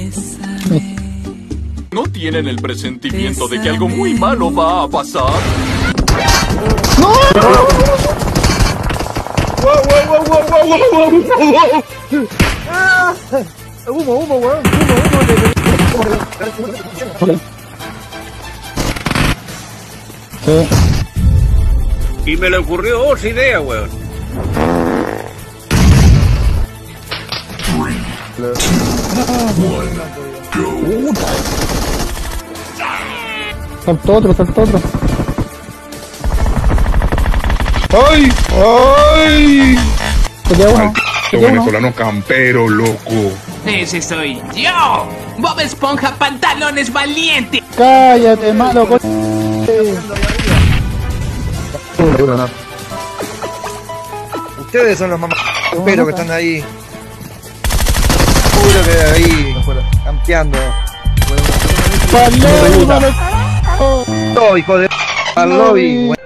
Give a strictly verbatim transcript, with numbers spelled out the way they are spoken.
¿No tienen el presentimiento de que algo muy malo va a pasar? ¡No! ¡Wow, wow, wow, wow, wow, wow, wow, wow! ¡Ah! Humo, humo, weón. Humo, humo. Sí. Y me le ocurrió otra idea, weón. Saltó otro, saltó otro. ¡Ay! ¡Ay! Se queda uno. Se queda uno. Venezolano campero, loco. Ese soy yo, Bob Esponja Pantalones Valiente. Cállate, malo. co- Ustedes son los mamás pero que están ahí. Seguro que ahí campeando. Vale, malo. No, hijo de al lobby.